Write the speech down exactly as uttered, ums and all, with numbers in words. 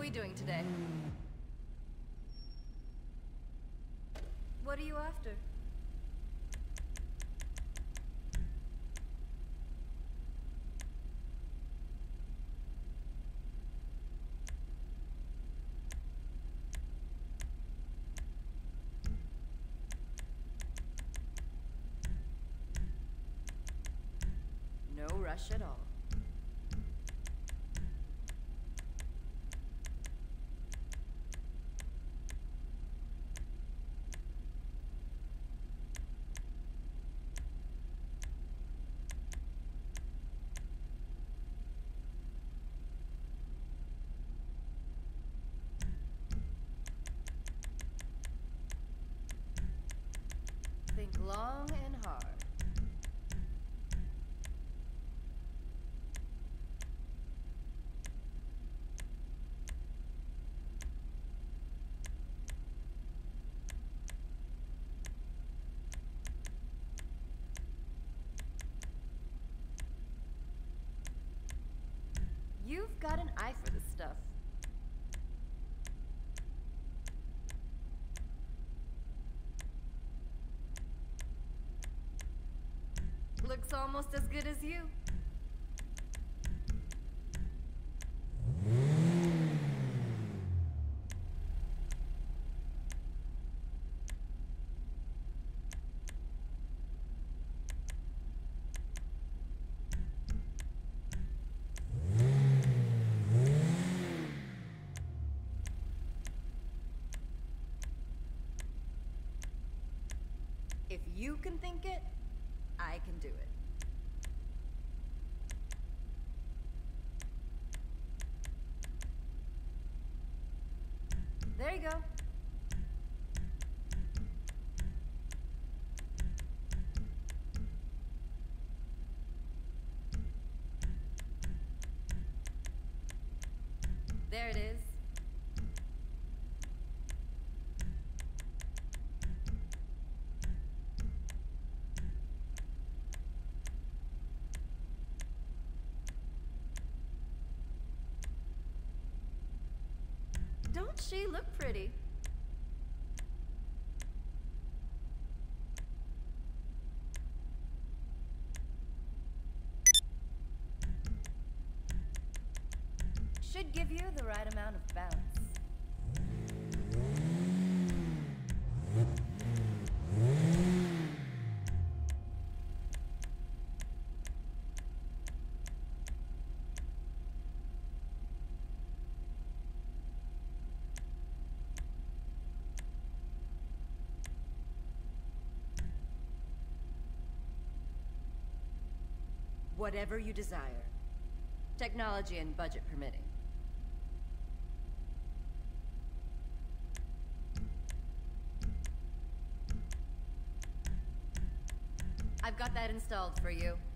we doing today? What are you after? No rush at all. Think long and hard. You've got an eye for this stuff. Looks almost as good as you. If you can think it, I can do it. There you go. There it is. Don't she look pretty? Should give you the right amount of bounce. Whatever you desire. Technology and budget permitting. I've got that installed for you.